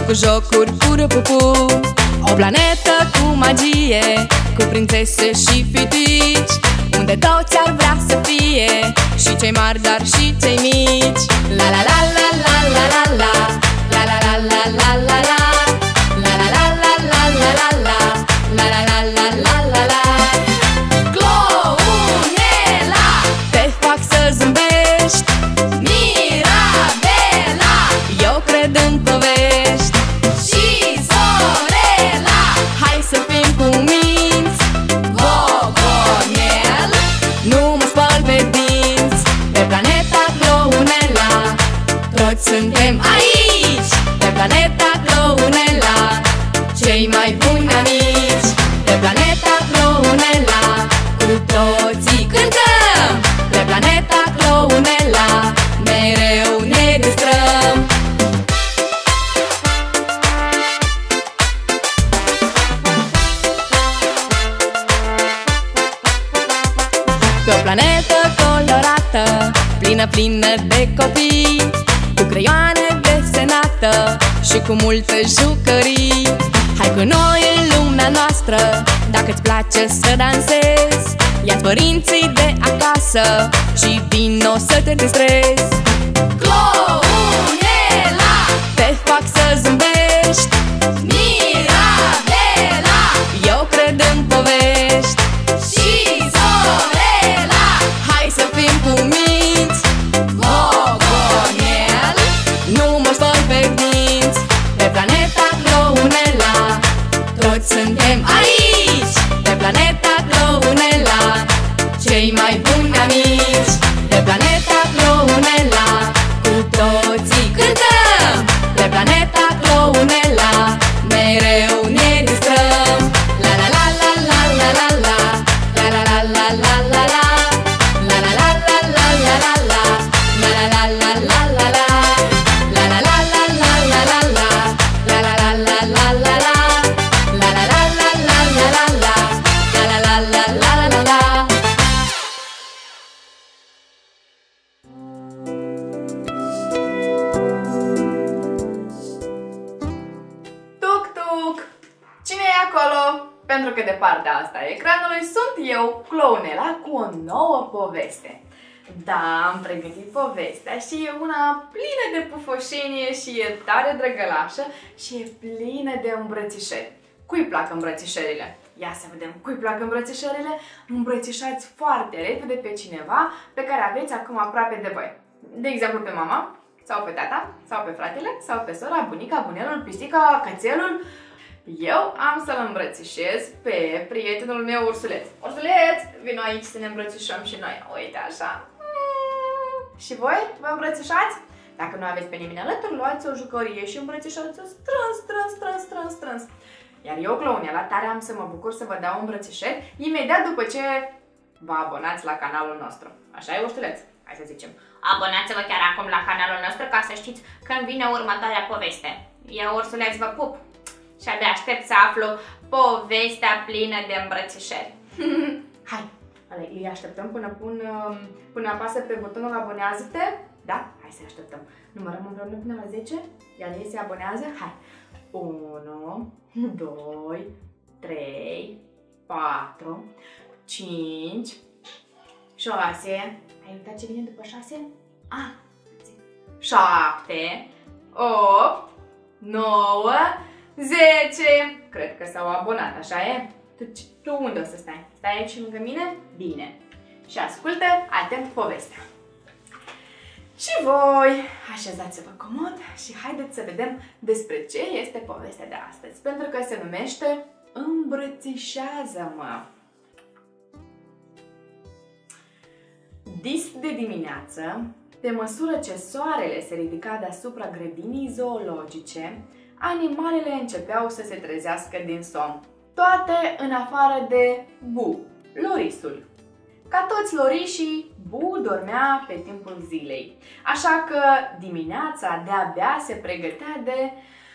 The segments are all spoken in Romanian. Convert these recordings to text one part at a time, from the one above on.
cu jocuri, pură pupu. O planetă cu magie, cu prințese și pitici, unde toți ar vrea să fie, și cei mari, dar și cei mici. La la la la la la la la, la la la la la la la, la la la la la la la la, la la la la la la la. Clounela, te fac să zâmbești. Mirabela, eu cred în povești. Și Zorela, hai să fim cuminți. Gogonel, nu mă spăl pe dinți. Pe planeta Clounela, toți suntem aici. Pe planeta Clounela, cei mai buni amici. Pe planeta Clounela, cu toții cântăm. Pe planeta Clounela, mereu ne distrăm. Pe o planetă colorată, plină de copii, cu creioane desenată și cu multe jucării. Hai cu noi în lumea noastră, dacă-ți place să dansezi. Ia-ți părinții de acasă și vino să te distrezi. Clounela, te fac să zâmbești. Mirabela, eu cred în povești. Și Zorela, hai să fim cuminți. Gogonel, nu mă spăl pe dinți. Pe planeta Clounela, toți suntem aici. Pe planeta Clounela, cei mai buni amici. Pe planeta Clounela, cu toții cântăm. Pe planeta Clounela, mereu ne distrăm. La la la la la la la la, la la la la la la la, la la la la la la la la, la la la la la la la, la la la la la la la la, la la la la la la la, la la la la la la la la, la la la la la la la. Tuc, tuc! Cine e acolo? Pentru că de partea asta a ecranului sunt eu, Clounela, cu o nouă poveste. Da, am pregătit povestea și e una plină de pufoșenie și e tare drăgălașă și e plină de îmbrățișări. Cui plac îmbrățișările? Ia să vedem cui plac îmbrățișările. Îmbrățișați foarte repede pe cineva pe care aveți acum aproape de voi. De exemplu pe mama, sau pe tata, sau pe fratele, sau pe sora, bunica, bunelul, pisica, cățelul. Eu am să-l îmbrățișez pe prietenul meu ursuleț. Ursuleț, vino aici să ne îmbrățișăm și noi. Uite așa. Și voi? Vă îmbrățișați? Dacă nu aveți pe nimeni alături, luați o jucărie și îmbrățișați-o strâns, strâns, strâns, strâns, strâns. Iar eu, Clounela, tare am să mă bucur să vă dau îmbrățișări imediat după ce vă abonați la canalul nostru. Așa e, ursuleț? Hai să zicem. Abonați-vă chiar acum la canalul nostru ca să știți când vine următoarea poveste. Eu, ursuleț, vă pup și abia aștept să aflu povestea plină de îmbrățișări. Hai, îi așteptăm până apasă pe butonul abonează-te. Da? Hai să așteptăm. Numărăm împreună până la 10, iar ei se abonează. Hai! 1, 2, 3, 4, 5, 6. Ai uitat ce vine după 6? 7, 8, 9, 10. Cred că s-au abonat, așa e? Tu unde o să stai? Stai aici lângă mine? Bine. Și ascultă atent povestea. Și voi, așezați-vă comod și haideți să vedem despre ce este povestea de astăzi. Pentru că se numește Îmbrățișează-mă. Dis de dimineață, pe măsură ce soarele se ridica deasupra grădinii zoologice, animalele începeau să se trezească din somn. Toate în afară de Bu, lorisul. Ca toți lorișii, Bu dormea pe timpul zilei, așa că dimineața de-abia se pregătea de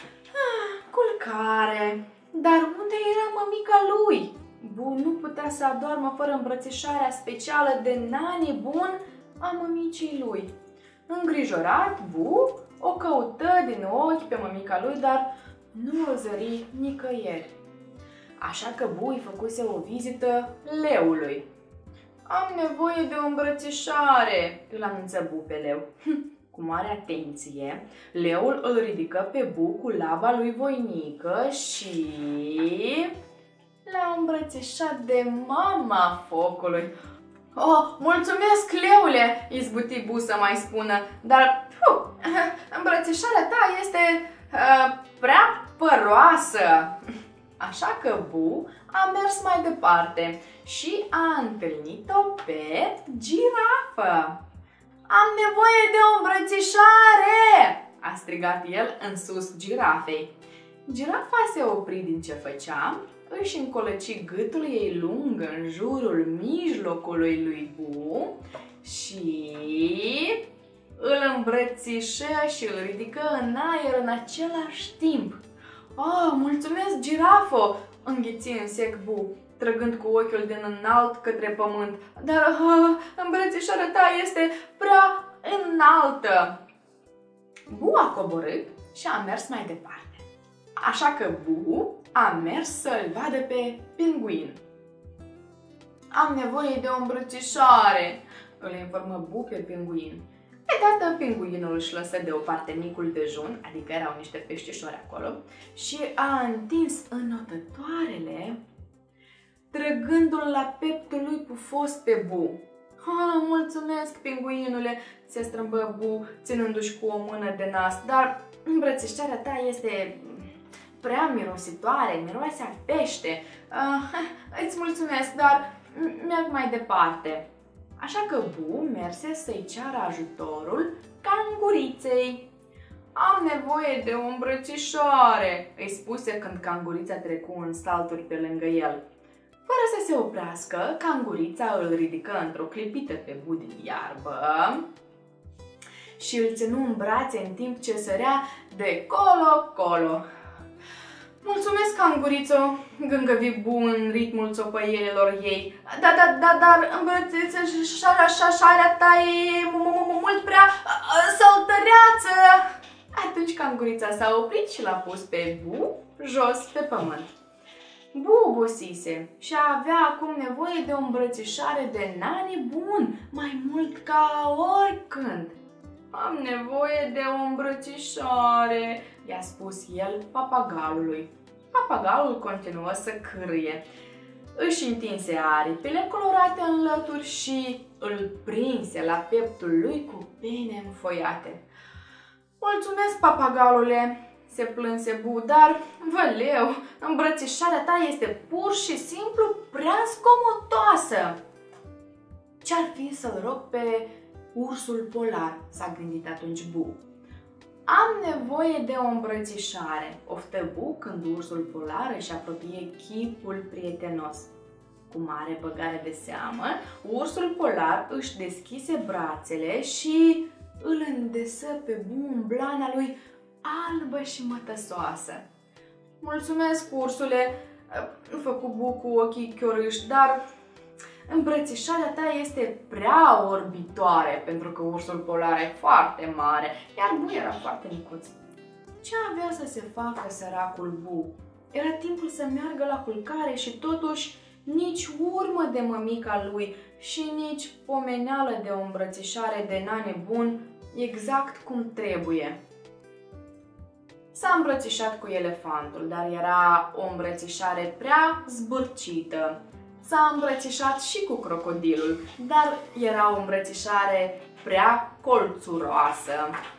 culcare. Dar unde era mămica lui? Bu nu putea să adormă fără îmbrățișarea specială de nani bun a mămicii lui. Îngrijorat, Bu O căută din ochi pe mămica lui, dar nu o zări nicăieri. Așa că Bu îi făcuse o vizită leului. Am nevoie de o îmbrățișare, îl anunță Bu pe leu. Cu mare atenție, leul îl ridică pe Bu cu laba lui voinică și l-a îmbrățișat de mama focului. Oh, mulțumesc, leule, izbuti Bu să mai spună, dar îmbrățișarea ta este prea păroasă. Așa că Bu a mers mai departe și a întâlnit-o pe girafă. Am nevoie de o îmbrățișare! A strigat el în sus girafei. Girafa se opri din ce făcea, își încolăci gâtul ei lung în jurul mijlocului lui Bu și îl îmbrățișă și îl ridică în aer în același timp. Oh, mulțumesc, girafă! Înghiți în sec Bu, trăgând cu ochiul din înalt către pământ. Dar îmbrățișarea ta este prea înaltă. Bu a coborât și a mers mai departe. Așa că Bu a mers să-l vadă pe pinguin. Am nevoie de o îmbrățișare, îl informă Bu pe pinguin. Deodată pinguinul își lăsă deoparte micul dejun, adică erau niște peștișori acolo, și a întins înotătoarele, trăgându-l la pieptul lui pufos pe Bu. Mulțumesc, pinguinule, se strâmbă Bu, ținându-și cu o mână de nas, dar îmbrățișarea ta este prea mirositoare, miroase a pește. Îți mulțumesc, dar merg mai departe. Așa că Bu merse să-i ceară ajutorul canguriței. Am nevoie de o îmbrățișare, îi spuse când cangurița trecu în salturi pe lângă el. Fără să se oprească, cangurița îl ridică într-o clipită pe Bu din iarbă și îl ținu în brațe în timp ce sărea de colo-colo. Mulțumesc, cangurițo, gângăvi Bu în ritmul țopăielilor ei. Dar îmbrățișarea ta e mult prea săltăreață. Atunci cangurița s-a oprit și l-a pus pe Bu jos pe pământ. Bu obosise și avea acum nevoie de o îmbrățișare de nani bun, mai mult ca oricând. Am nevoie de o îmbrățișare, i-a spus el papagalului. Papagalul continuă să cârâie. Își întinse aripile colorate în lături și îl prinse la pieptul lui cu pene înfoiate. Mulțumesc, papagalule, se plânse Bu, dar, văleu, îmbrățișarea ta este pur și simplu prea scomotoasă. Ce-ar fi să-l rog pe ursul polar, s-a gândit atunci Bu. Am nevoie de o îmbrățișare, oftă Bu când ursul polar își apropie chipul prietenos. Cu mare băgare de seamă, ursul polar își deschise brațele și îl îndesă pe Bu în blana lui albă și mătăsoasă. Mulțumesc, ursule, făcu Bu cu ochii chiorâși, dar îmbrățișarea ta este prea orbitoare, pentru că ursul polar e foarte mare, iar Bu era foarte micuț. Ce avea să se facă săracul Bu? Era timpul să meargă la culcare și totuși nici urmă de mămica lui și nici pomeneală de o îmbrățișare de nane bun exact cum trebuie. S-a îmbrățișat cu elefantul, dar era o îmbrățișare prea zbârcită. S-a îmbrățișat și cu crocodilul, dar era o îmbrățișare prea colțuroasă.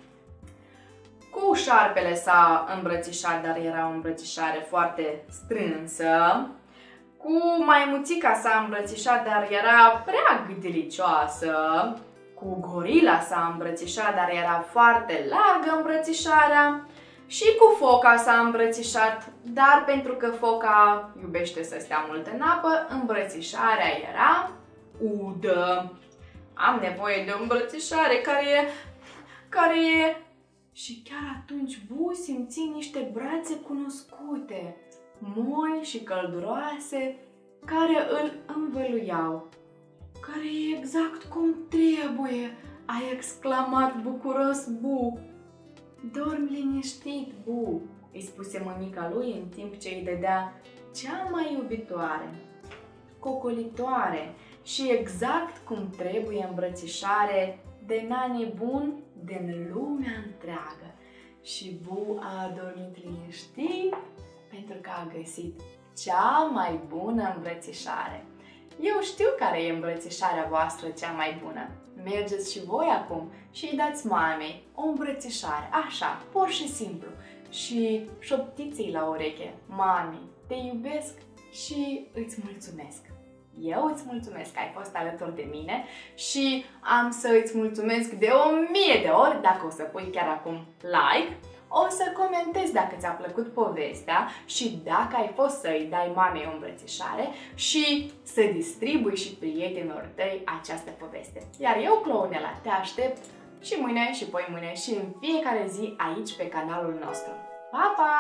Cu șarpele s-a îmbrățișat, dar era o îmbrățișare foarte strânsă. Cu maimuțica s-a îmbrățișat, dar era prea gâdelicioasă. Cu gorila s-a îmbrățișat, dar era foarte largă îmbrățișarea. Și cu foca s-a îmbrățișat, dar pentru că foca iubește să stea mult în apă, îmbrățișarea era udă. Am nevoie de o îmbrățișare care e... Și chiar atunci Bu simți niște brațe cunoscute, moi și călduroase, care îl învăluiau. Care e exact cum trebuie, a exclamat bucuros Bu. Dormi liniștit, Bu, îi spuse mămica lui în timp ce îi dădea cea mai iubitoare, cocolitoare și exact cum trebuie îmbrățișare de nane bun din lumea întreagă. Și Bu a adormit liniștit pentru că a găsit cea mai bună îmbrățișare. Eu știu care e îmbrățișarea voastră cea mai bună. Mergeți și voi acum și îi dați mamei o îmbrățișare, așa, pur și simplu. Și șoptiți-i la ureche: mami, te iubesc și îți mulțumesc. Eu îți mulțumesc că ai fost alături de mine și am să îți mulțumesc de 1000 de ori dacă o să pui chiar acum like, o să comentezi dacă ți-a plăcut povestea și dacă ai fost să îi dai mamei o îmbrățișare și să distribui și prietenilor tăi această poveste. Iar eu, Clounela, te aștept și mâine și poi mâine și în fiecare zi aici pe canalul nostru. Pa, pa!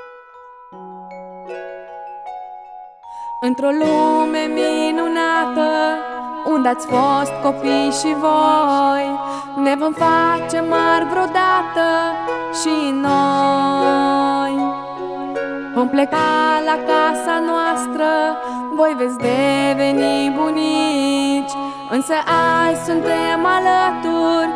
Într-o lume minunată, unde ați fost copii și voi, ne vom face mari vreodată și noi. Vom pleca la casa noastră, voi veți deveni bunici, însă azi suntem alături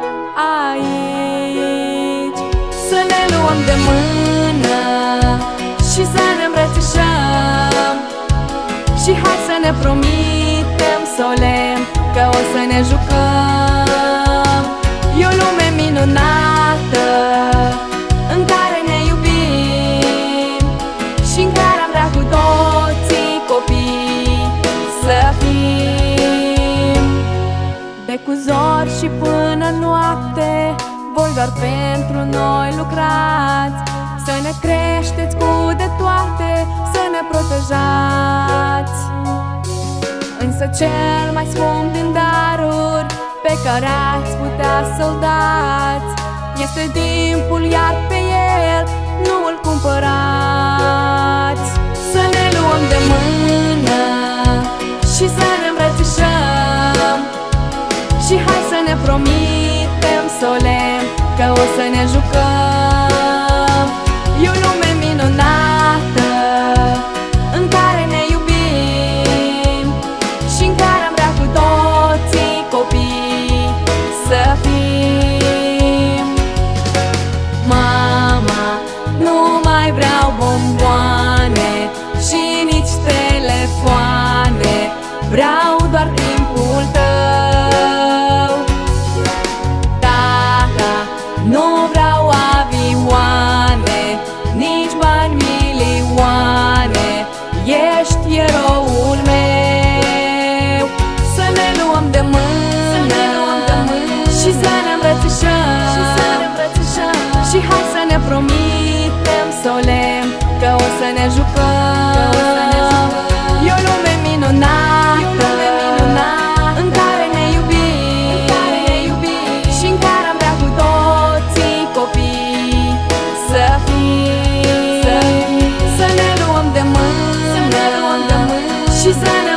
aici. Să ne luăm de mână și să ne îmbrățișăm și hai să ne promitem solemn că o să ne jucăm. E o lume minunată în care ne iubim și în care am vrea cu toții copii să fim. De cu zor și până noapte, voi doar pentru noi lucrați, să ne creșteți cu de toate, să ne protejați. Însă cel mai scump din daruri pe care ați putea să-l dați este timpul, iar pe el nu îl cumpărați. Să ne luăm de mână și să ne îmbrățișăm și hai să ne promitem solemn că o să ne jucăm. E o lume minunată în care ne iubim și în care am vrea cu toții copii să fim. Mama, nu mai vreau bomboane și nici telefoane, vreau doar timpul tău. Tata, nu vreau avioane, nici bani milioane, ești eroul meu. Să ne luăm de mână și să ne îmbrățișăm și hai să ne promitem solemn că o să ne jucăm. E o lume minunată în care ne iubim și în care am vrea cu toții copii să fim. Să ne luăm de mână și să ne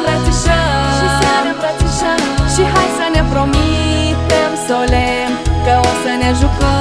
îmbrățișăm și hai să ne promitem solemn că o să ne jucăm.